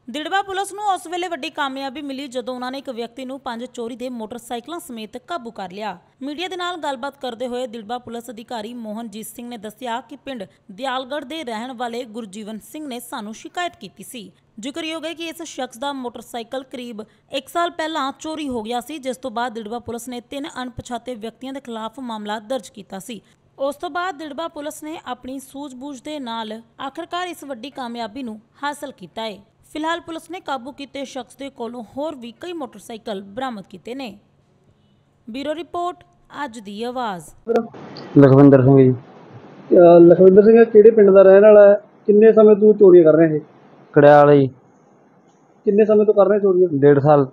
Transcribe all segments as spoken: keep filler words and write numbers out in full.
Dirba police ਨੂੰ ਉਸ ਵੇਲੇ ਵੱਡੀ ਕਾਮਯਾਬੀ ਮਿਲੀ ਜਦੋਂ ਉਹਨਾਂ ਨੇ ਇੱਕ ਵਿਅਕਤੀ ਨੂੰ ਪੰਜ ਚੋਰੀ ਦੇ ਮੋਟਰਸਾਈਕਲਾਂ ਸਮੇਤ ਕਾਬੂ ਕਰ ਲਿਆ। ਮੀਡੀਆ ਦੇ ਨਾਲ ਗੱਲਬਾਤ ਕਰਦੇ ਹੋਏ ਦਿੜਬਾ ਪੁਲਿਸ ਅਧਿਕਾਰੀ ਮੋਹਨਜੀਤ ਸਿੰਘ ਨੇ ਦੱਸਿਆ ਕਿ ਪਿੰਡ ਦਿਆਲਗੜ੍ਹ ਦੇ ਰਹਿਣ ਵਾਲੇ ਗੁਰਜੀਵਨ ਸਿੰਘ ਨੇ ਸਾਨੂੰ ਸ਼ਿਕਾਇਤ ਕੀਤੀ ਸੀ। ਜ਼ਿਕਰਯੋਗ ਹੈ ਕਿ ਇਸ ਸ਼ਖਸ ਦਾ ਮੋਟਰਸਾਈਕਲ ਕਰੀਬ ਇੱਕ ਸਾਲ ਪਹਿਲਾਂ ਚੋਰੀ ਹੋ ਗਿਆ ਸੀ, ਜਿਸ ਤੋਂ ਬਾਅਦ ਦਿੜਬਾ ਪੁਲਿਸ ਨੇ ਤਿੰਨ ਅਣਪਛਾਤੇ ਵਿਅਕਤੀਆਂ ਦੇ ਖਿਲਾਫ ਮਾਮਲਾ ਦਰਜ ਕੀਤਾ ਸੀ। ਉਸ ਤੋਂ ਬਾਅਦ ਦਿੜਬਾ ਪੁਲਿਸ ਨੇ ਆਪਣੀ ਸੂਝ-ਬੂਝ ਦੇ ਨਾਲ ਆਖਰਕਾਰ ਇਸ ਵੱਡੀ ਕਾਮਯਾਬੀ ਨੂੰ ਹਾਸਲ ਕੀਤਾ ਹੈ। ਫਿਲਹਾਲ ਪੁਲਿਸ ਨੇ ਕਾਬੂ ਕੀਤੇ ਸ਼ਖਸ ਦੇ ਕੋਲੋਂ ਹੋਰ ਵੀ ਕਈ ਮੋਟਰਸਾਈਕਲ ਬਰਾਮਦ ਕੀਤੇ ਨੇ। ਬਿਊਰੋ ਰਿਪੋਰਟ, ਅੱਜ ਦੀ ਆਵਾਜ਼। ਲਖਵਿੰਦਰ ਸਿੰਘ ਜੀ। ਲਖਵਿੰਦਰ ਸਿੰਘ ਕਿਹੜੇ ਪਿੰਡ ਦਾ ਰਹਿਣ ਵਾਲਾ ਹੈ? ਕਿੰਨੇ ਸਮੇਂ ਤੋਂ ਚੋਰੀਆਂ ਕਰ ਰਹੇ ਇਹ? ਕੜਿਆਲ ਜੀ। ਕਿੰਨੇ ਸਮੇਂ ਤੋਂ ਕਰ ਰਹੇ ਚੋਰੀਆਂ? ਡੇਢ ਸਾਲ।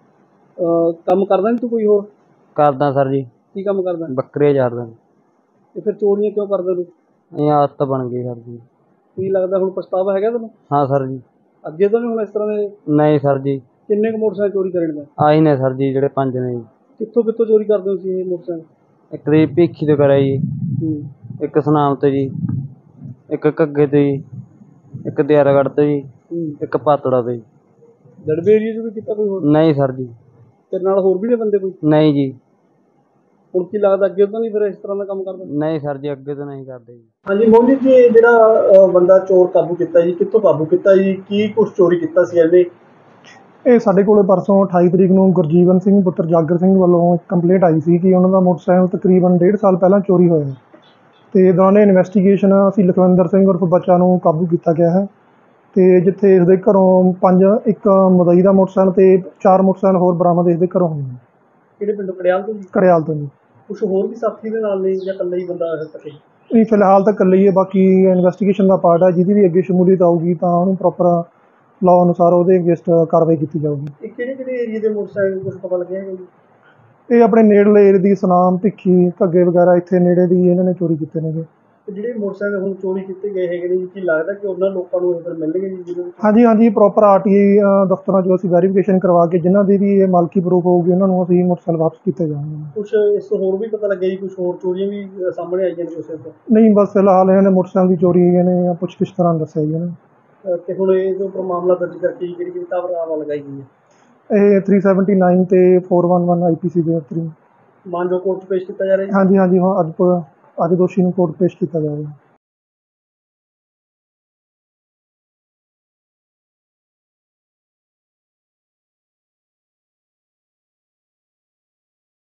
ਕੰਮ ਕਰਦਾ ਨਹੀਂ ਤੂੰ ਕੋਈ ਹੋਰ? ਕਰਦਾ ਸਰ ਜੀ। ਕੀ ਕੰਮ ਕਰਦਾ? ਬੱਕਰੇ ਚਾਰਦਾ। ਤੇ ਫਿਰ ਚੋਰੀਆਂ ਕਿਉਂ ਕਰਦਾ ਤੂੰ? ਇਹ ਆਦਤ ਬਣ ਗਈ ਸਰ ਜੀ। ਕੀ ਲੱਗਦਾ ਹੁਣ ਪਛਤਾਵਾ ਹੈਗਾ ਤੈਨੂੰ? ਹਾਂ ਸਰ ਜੀ। ਅੱਗੇ ਤੋਂ ਨਹੀਂ ਹੁਣ ਇਸ ਤਰ੍ਹਾਂ ਦੇ? ਨਹੀਂ ਸਰ ਜੀ। ਕਿੰਨੇ ਕੁ ਮੋਟਰਸਾਈਕਲ ਚੋਰੀ ਕਰਨ ਦਾ? ਆਹੀ ਨੇ ਸਰ ਜੀ, ਜਿਹੜੇ ਪੰਜ ਨੇ ਜੀ। ਕਿੱਥੋਂ ਕਿੱਥੋਂ ਚੋਰੀ ਕਰਦੇ ਹੋ ਤੁਸੀਂ ਇਹ ਮੋਟਰਸਾਈਕਲ? ਇੱਕ ਦੀ ਭੀਖੀ ਤੋਂ ਕਰਿਆ ਜੀ, ਹੂੰ, ਇੱਕ ਸੁਨਾਮ ਤੋਂ ਜੀ, ਇੱਕ ਘੱਗੇ ਤੋਂ ਜੀ, ਇੱਕ ਦਿਆਰਾਗੜ੍ਹ ਤੋਂ ਜੀ, ਹੂੰ। ਇੱਕ ਪਾਤੜਾ ਤੋਂ ਜੀ। ਦੜਬੇ ਏਰੀਏ 'ਚ ਵੀ ਕੀਤਾ ਕੋਈ ਹੋਰ? ਨਹੀਂ ਸਰ ਜੀ। ਤੇਰੇ ਨਾਲ ਹੋਰ ਵੀ ਨੇ ਬੰਦੇ ਕੋਈ? ਨਹੀਂ ਜੀ। ਹੁਣ ਕੀ ਲੱਗਦਾ ਅੱਗੇ ਤੋਂ ਨਹੀਂ ਫਿਰ ਇਸ ਤਰ੍ਹਾਂ ਦਾ ਕੰਮ ਕਰਦਾ? ਨਹੀਂ ਸਰ ਜੀ, ਅੱਗੇ ਤੋਂ ਨਹੀਂ ਕਰਦੇ ਜੀ। ਹਾਂਜੀ ਮੋਹਨਜੀਤ ਜੀ, ਜਿਹੜਾ ਬੰਦਾ ਚੋਰ ਕਾਬੂ ਕੀਤਾ ਜੀ, ਕਿੱਥੋਂ ਕਾਬੂ ਕੀਤਾ ਜੀ? ਕੀ ਕੁਛ ਚੋਰੀ ਕੀਤਾ ਸੀ ਇਹਨੇ? ਇਹ ਸਾਡੇ ਕੋਲ ਪਰਸੋਂ ਅਠਾਈ ਤਰੀਕ ਨੂੰ ਗੁਰਜੀਵਨ ਸਿੰਘ ਪੁੱਤਰ ਜਾਗਰ ਸਿੰਘ ਵੱਲੋਂ ਇੱਕ ਕੰਪਲੇਂਟ ਆਈ ਸੀ ਕਿ ਉਹਨਾਂ ਦਾ ਮੋਟਰਸਾਈਕਲ ਤਕਰੀਬਨ ਡੇਢ ਸਾਲ ਪਹਿਲਾਂ ਚੋਰੀ ਹੋਇਆ ਅਤੇ ਦੌਰਾਨ ਇਨਵੈਸਟੀਗੇਸ਼ਨ ਅਸੀਂ ਲਖਵਿੰਦਰ ਸਿੰਘ ਉਰਫ ਬੱਚਾ ਨੂੰ ਕਾਬੂ ਕੀਤਾ ਗਿਆ ਹੈ। ਅਤੇ ਜਿੱਥੇ ਇਸਦੇ ਘਰੋਂ ਪੰਜ ਇੱਕ ਮਦਈ ਦਾ ਮੋਟਰਸਾਈਕਲ ਅਤੇ ਚਾਰ ਮੋਟਰਸਾਈਕਲ ਹੋਰ ਬਰਾਮਦ ਇਸਦੇ ਘਰੋਂ ਹੋਏ ਨੇ। ਕਿਹੜੇ ਪਿੰਡੋਂ? ਕੜਿਆਲ ਤੋਂ ਜੀ? ਕੜਿਆਲ ਤੋਂ ਜੀ। ਕੁਛ ਹੋਰ ਵੀ ਸਾਥੀ ਦੇ ਨਾਲ ਨਹੀਂ ਜਾਂ ਇਕੱਲਾ ਹੀ ਬੰਦਾ ਹੈ ਸਕੇ? ਇਹ ਫਿਲਹਾਲ ਤਾਂ ਇਕੱਲੇ ਹੀ ਹੈ, ਬਾਕੀ ਇਨਵੈਸਟੀਗੇਸ਼ਨ ਦਾ ਪਾਰਟ ਹੈ। ਜਿਹਦੀ ਵੀ ਅੱਗੇ ਸ਼ਮੂਲੀਅਤ ਆਊਗੀ ਤਾਂ ਉਹਨੂੰ ਪ੍ਰੋਪਰ ਲਾਅ ਅਨੁਸਾਰ ਉਹਦੇ ਅਗੇਂਸਟ ਕਾਰਵਾਈ ਕੀਤੀ ਜਾਊਗੀ। ਇਹ ਕਿਹੜੇ ਕਿਹੜੇ ਏਰੀਏ ਦੇ ਮੋਟਰਸਾਈਕਲ ਕੁਛ ਪਤਾ ਲੱਗਿਆ ਹੈਗਾ ਜੀ? ਇਹ ਆਪਣੇ ਨੇੜਲੇ ਏਰੀਏ ਦੀ ਸੁਨਾਮ, ਭਿੱਖੀ, ਘੱਗੇ ਵਗੈਰਾ ਇੱਥੇ ਨੇੜੇ ਦੀ ਇਹਨਾਂ ਨੇ ਚੋਰੀ ਕੀਤੇ ਨੇਗੇ। ਤੇ ਜਿਹੜੇ ਮੋਟਰਸਾਈਕਲ ਹੁਣ ਚੋਰੀ ਕੀਤੇ ਗਏ ਹੈਗੇ ਨੇ ਜੀ, ਕੀ ਲੱਗਦਾ ਕਿ ਉਹਨਾਂ ਲੋਕਾਂ ਨੂੰ ਇਹ ਫਿਰ ਮਿਲਣਗੇ ਜੀ ਜਿਹਨਾਂ ਨੂੰ? ਹਾਂਜੀ ਹਾਂਜੀ, ਪ੍ਰੋਪਰ ਆਰ ਟੀ ਆਈ ਦਫ਼ਤਰਾਂ 'ਚੋਂ ਅਸੀਂ ਵੈਰੀਫਿਕੇਸ਼ਨ ਕਰਵਾ ਕੇ ਜਿਨ੍ਹਾਂ ਦੀ ਵੀ ਇਹ ਮਾਲਕੀ ਪ੍ਰੂਫ ਹੋਊਗੀ ਉਹਨਾਂ ਨੂੰ ਅਸੀਂ ਮੋਟਰਸਾਈਕਲ ਵਾਪਸ ਕੀਤੇ ਜਾਣਗੇ। ਕੁਛ ਇਸ ਤੋਂ ਹੋਰ ਵੀ ਪਤਾ ਲੱਗਿਆ ਜੀ? ਕੁਛ ਹੋਰ ਚੋਰੀਆਂ ਵੀ ਸਾਹਮਣੇ ਆਈਆਂ ਨੇ ਕਿਸੇ ਤੋਂ? ਨਹੀਂ, ਬਸ ਫਿਲਹਾਲ ਇਹਨਾਂ ਨੇ ਮੋਟਰਸਾਈਕਲ ਦੀ ਚੋਰੀ ਇਹਨੇ ਪੁੱਛ ਕਿਸ ਤਰ੍ਹਾਂ ਦੱਸਿਆ ਜੀ ਇਹਨਾਂ ਅਹ ਤੇ ਹੁਣ ਇਹਦੇ ਉੱਪਰ ਮਾਮਲਾ ਦਰਜ ਕਰਕੇ ਕਿਹੜੀ ਕਿਹੜੀ ਧਾਰਾ ਲਗਾਈ ਗਈ ਹੈ? ਇਹ ਥ੍ਰੀ ਸੈਵਨਟੀ ਨਾਈਨ ਅਤੇ four one one I P C ਦੇ ਥਰੂ ਮਾਨਜੋ ਕੋਰਟ 'ਚ ਪੇਸ਼ ਕੀਤਾ ਜਾ ਰਿਹਾ ਜੀ? ਹਾਂਜੀ ਹਾਂਜੀ, ਹਾਂ ਅੱਜ ਅੱਜ ਦੋਸ਼ੀ ਨੂੰ ਕੋਰਟ ਪੇਸ਼ ਕੀਤਾ ਜਾਵੇਗਾ।